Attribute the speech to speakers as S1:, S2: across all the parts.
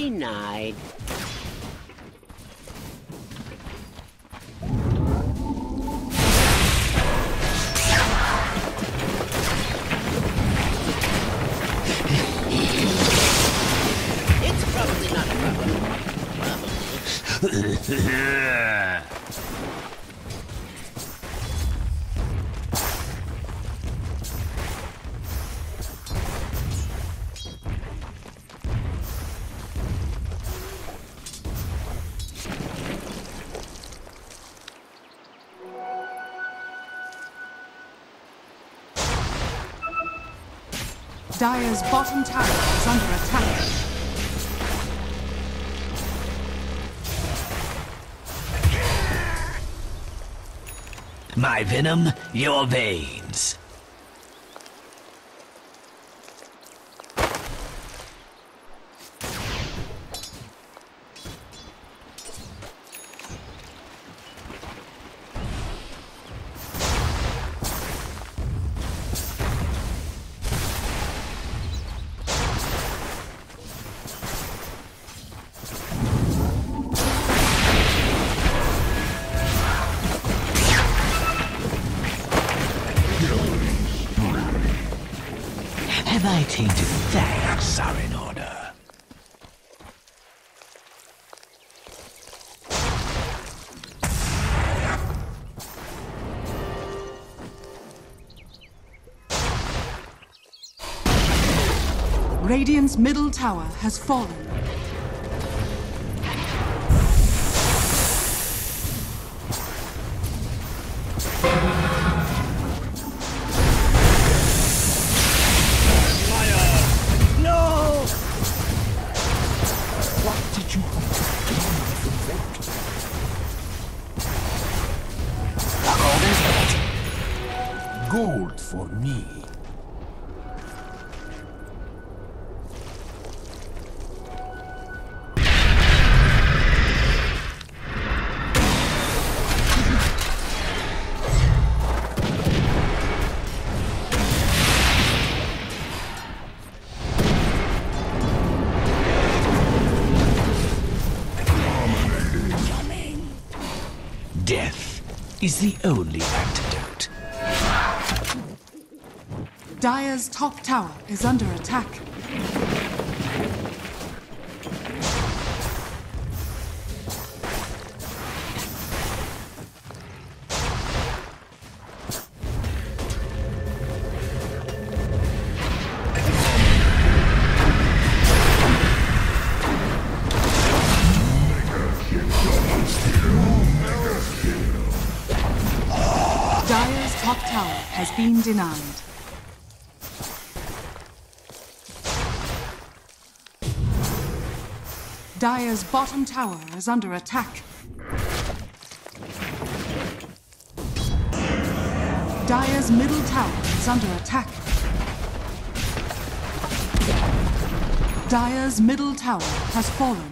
S1: Denied. It's probably not a problem. Probably.
S2: Dire's bottom tower is under attack.
S3: My venom, your veins. Have I tainted thanks are in order?
S2: Radiant's middle tower has fallen.
S4: Gold for me.
S3: Death is the only antidote.
S2: Dire's top tower is under attack. Dire's top tower has been denied. Dire's bottom tower is under attack. Dire's middle tower is under attack. Dire's middle tower has fallen.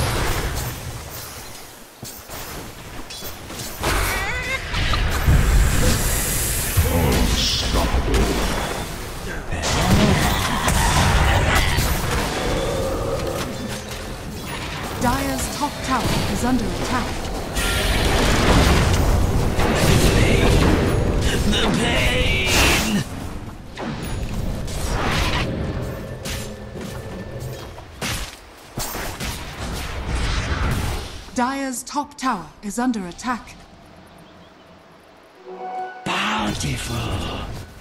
S2: Dire's top tower is under attack.
S3: The pain!
S2: Dire's top tower is under attack.
S3: Bountiful!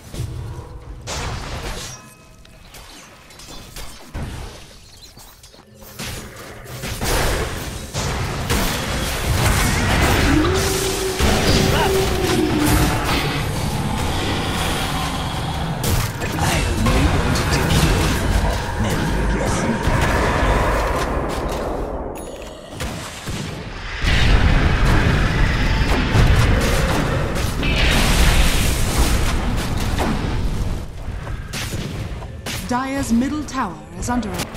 S2: Dire's middle tower is under attack.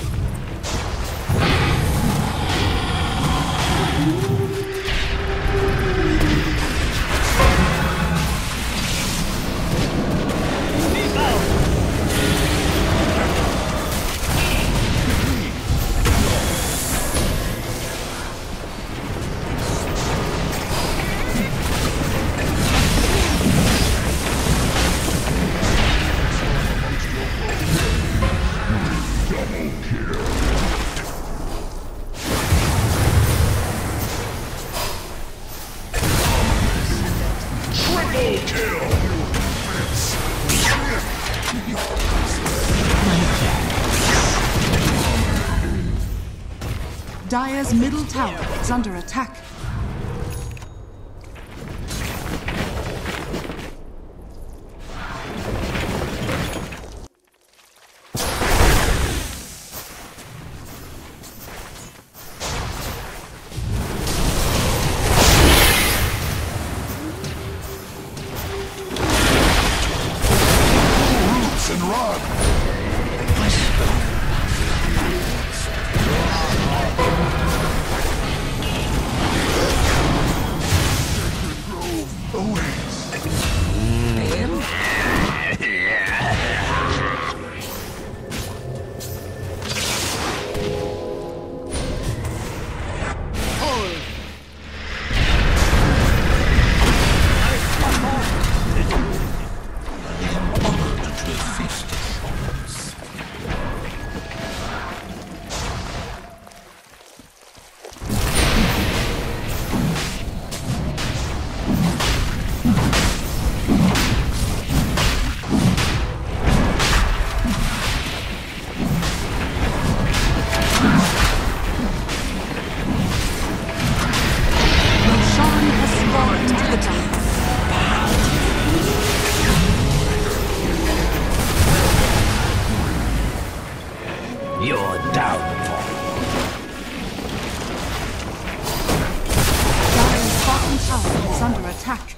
S2: Dire's middle tower is under attack.
S3: Your downfall.
S2: Dire's bottom tower is under attack.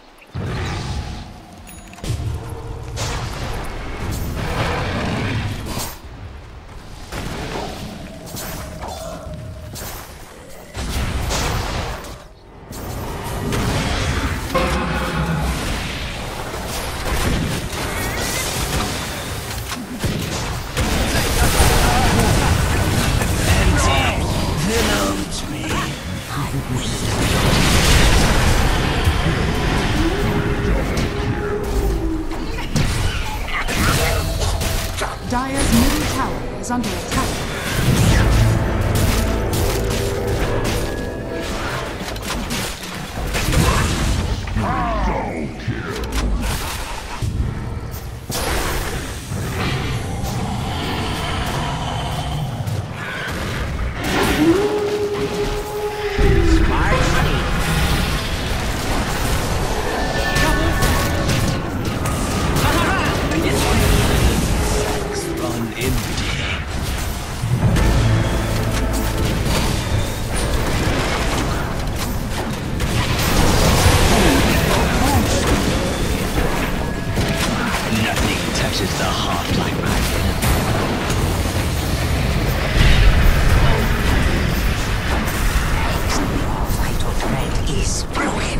S2: Dire's middle tower is under attack.
S3: Touches the heart like mine. Your vital thread is broken.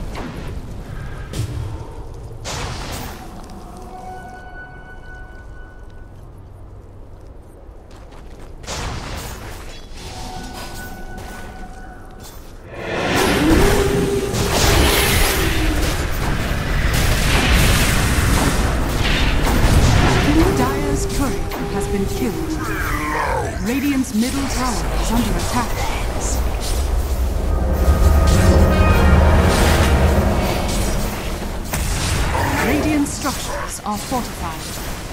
S3: Has been killed. Radiant's middle tower is under attack. Radiant structures are fortified.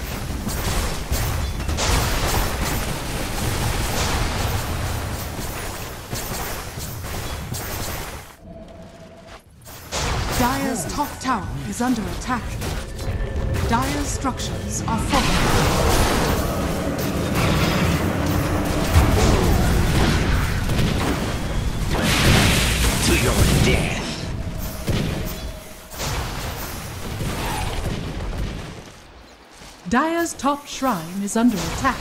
S3: Dire's top tower is under attack. Dire's structures are fortified. To your death.
S2: Dire's top shrine is under attack.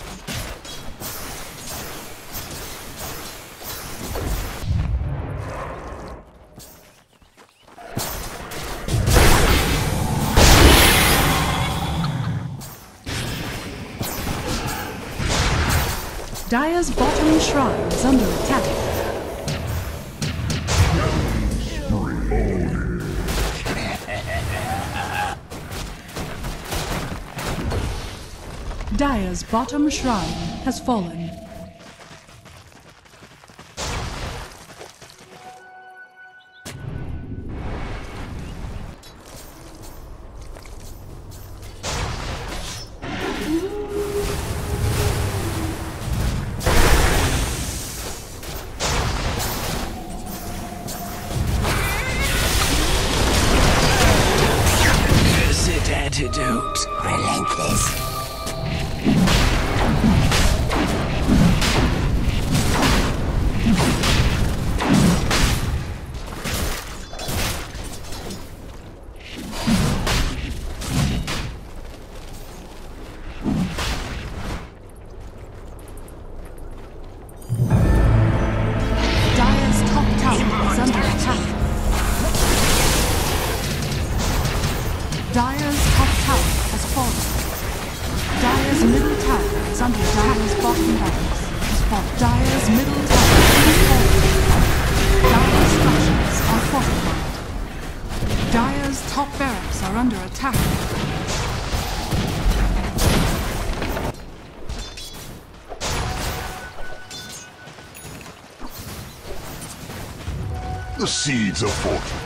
S2: Dire's bottom shrine is under attack. Dire's bottom shrine has fallen.
S4: antidote. Relentless.
S3: Dire's top tower has fallen. Dire's middle tower is under attack. Dire's bottom barracks has fallen. Dire's middle tower has fallen. Dire's structures are fortified. Dire's top barracks are under attack.
S5: The seeds of fortune.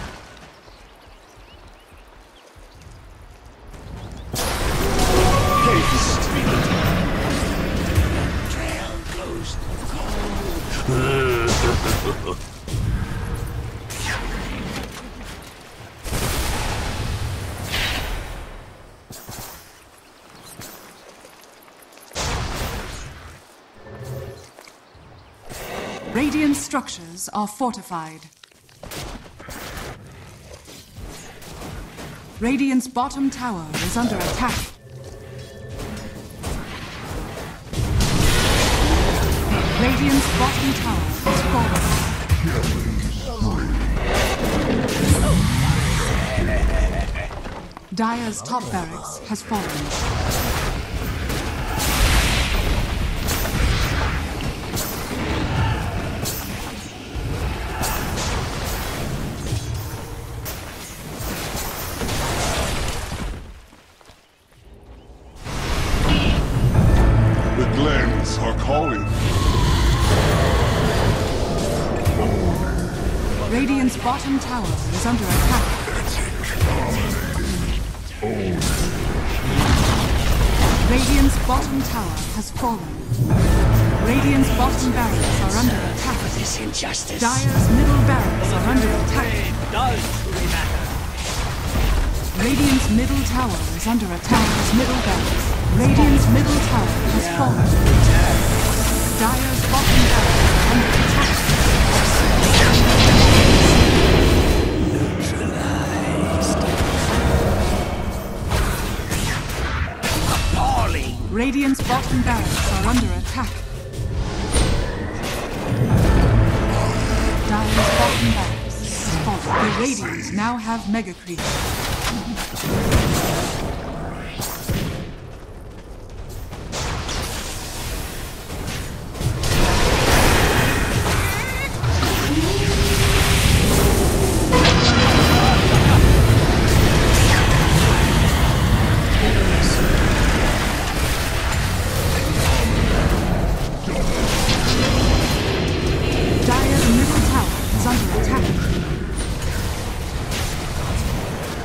S3: Radiant structures are fortified. Radiant's bottom tower is under attack. Radiant's bottom tower has fallen. Dire's top barracks has fallen.
S5: Are calling.
S3: Radiant's bottom tower is under attack. Radiant's bottom tower has fallen. Radiant's bottom barracks are under attack.
S4: This injustice.
S3: Dire's middle barracks are under attack.
S1: It does truly matter.
S3: Radiant's middle tower is under attack. Dire's middle barracks. Radiant's middle tower has fallen. Dire's bottom barracks are under attack.
S4: Neutralized. Appalling.
S3: Radiant's bottom barracks are under attack. Dire's bottom barracks has fallen. The Radiant now have Mega Creeps.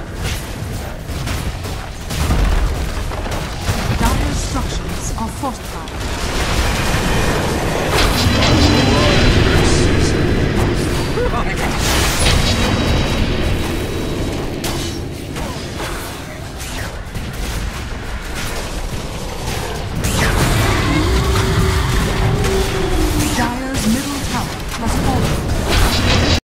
S3: Fortified.